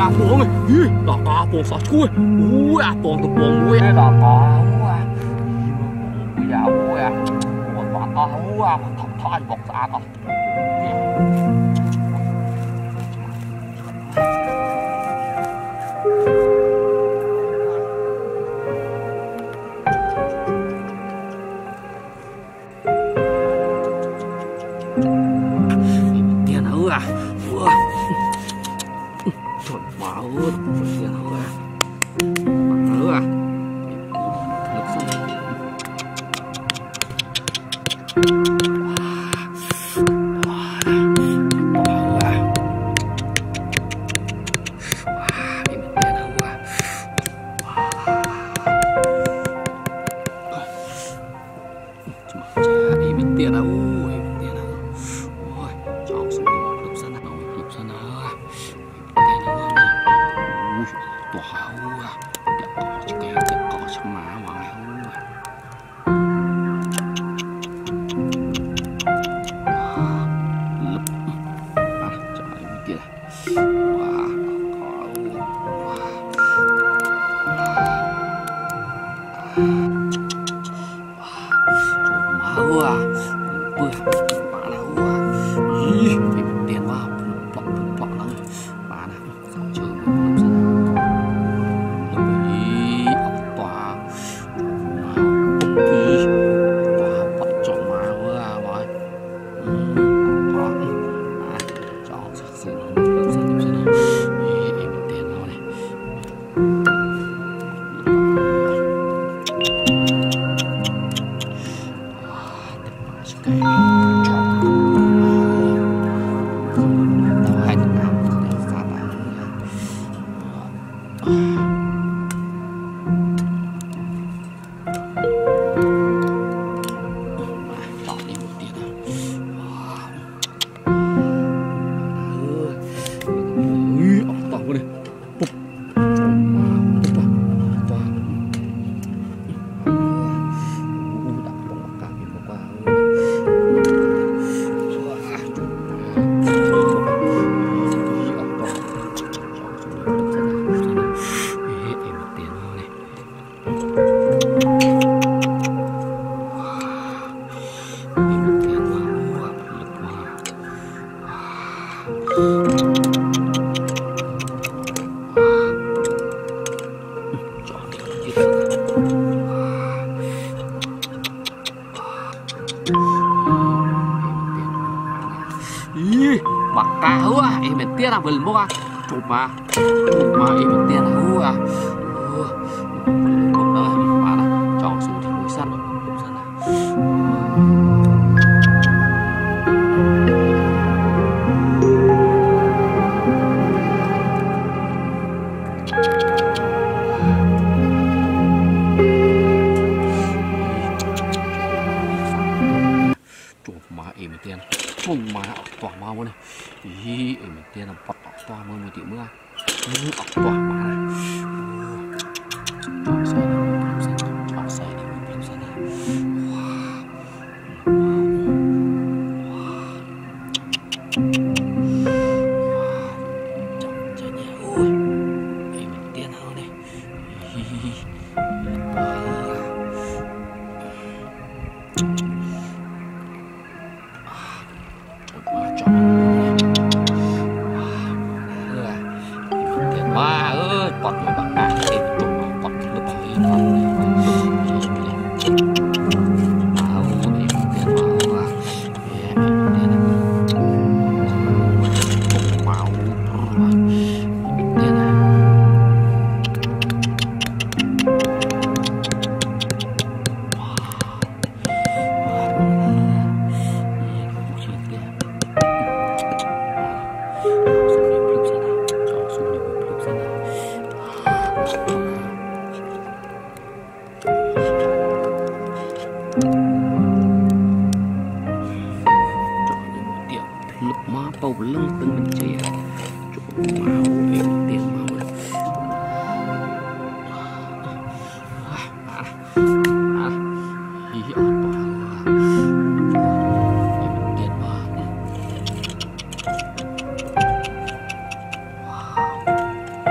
buông này đỏ cá buông sọt chui buông từ buông mũi đỏ cá mũi dạo mũi buông bọt thọc thoi bọt xa con tiền hứa chuẩn máu tiền hứa hứa lực xong bạc cá hứa em mình tiếc là mình mua chụp mà em mình tiếc là hứa một đời mà là chọn số thì núi săn chụp mà em mình tiếc không mà tỏa mau này ý em tiền làm bọt tỏa mưa một tỷ mưa tỏa mà bầu lưng từng mình chè chỗ máu em tiền máu này hi hi ở tòa em tiền máu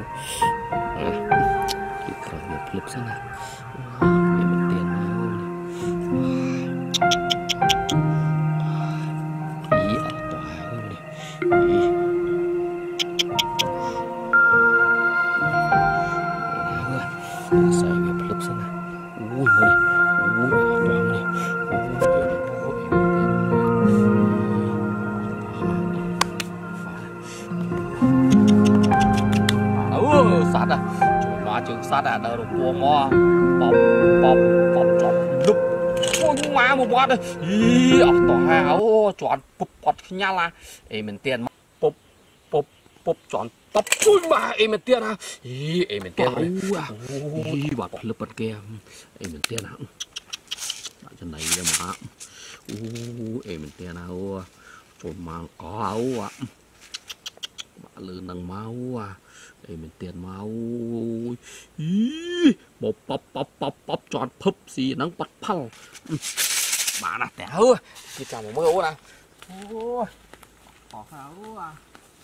chịu khỏi việc lực xem nào về mình tiền mà ý ở tòa hơn này xài việc lực xem nào ui này ui ở tòa này sát à chuẩn mà chừng sát à đâu cua mò bọc bọc bọc chọn đục ôi má một bọt đây ý ở tòa hào chọn bụp bọt nha là em mình tiền bụp bụp bụp chọn tóc ôi mà em mình tiền à ý em mình tiền à ý bọt lấp bọt kia em mình tiền à bạn chân này mà em mình tiền à chọn mà có áo à bạn lư nâng máu à mình tiền máu bóp bóp bóp bóp bóp tròn phấp xì nắng bắt phăng bà nè tẻ hư thì chào một mưa nè ôi khó khăn à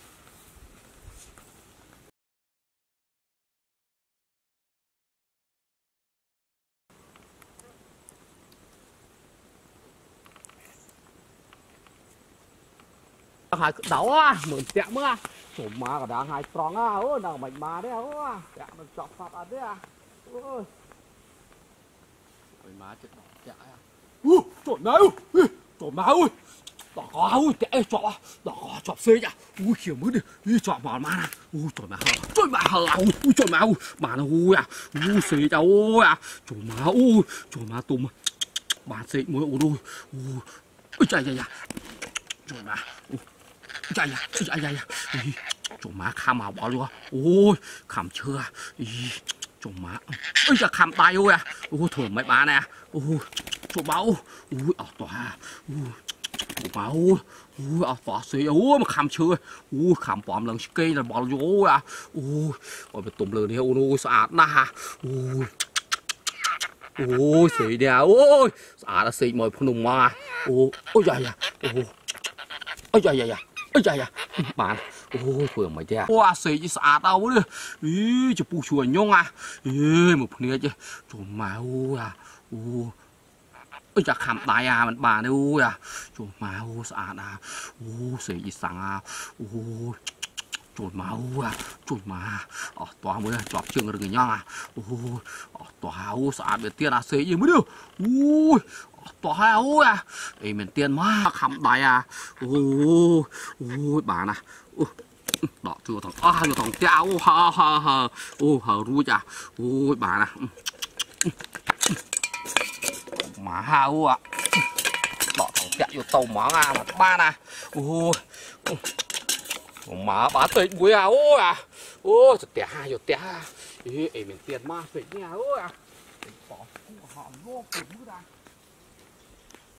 hai đảo à mượn tẹo mưa chỗ má cả đang hai tròn à ôi đang bệnh má đấy à tẹo nó chọc phạt ở đấy à ôi bệnh má chết tẹo à chỗ nào chỗ má ơi đỏ có ui tẹo chọc xê nhá ui kiểu mới đi chọc vào má nè ui chỗ má hờ ui chỗ má má nó ui à ui xê nhá ôi à chỗ má tùm má xê mới ui ui chạy chỗ má chạy chỗ má khăm vào bỏ luôn ôi khăm chưa chỗ má ôi giờ khăm tay ôi à ôi thổi mấy bà nè ôi chỗ máu ôi ở tòa ôi chỗ máu ôi ở tòa xì ôi mà khăm chưa ôi khăm bòm lần cây là bỏ vô à ôi ôi bị tụm lừa đi ôi sạch na ôi xì đè ôi sạch là xì mồi phun mà ôi dạ ôi dạ ôi trời à bạn ôi phường mày cha ôi xì chứ xả tao nữa ý chụp bù chuồn nhông à ý một nửa chứ chùm mà ôi à ôi chả khăm tay à mình bà này ôi à chùm mà ôi xả à ôi xì chứ sang à ôi chùm mà ôi à chùm mà ở tòa mới chọc chừng được người nhông à ôi ở tòa ôi xả biệt tiền à xì gì mới được ôi tòa ôi à ấy mình tiền má khăm tay à ôi bà nè đỏ chưa thằng cháo hờ ru chà ôi bà nè má hao à đỏ thằng cháo vô tàu má à mà ba nè ôi má bà tịnh vui à ôi tẻ hai vô tẻ ấy mình tiền má tịnh nha ôi à bỏ họ vô cùng ra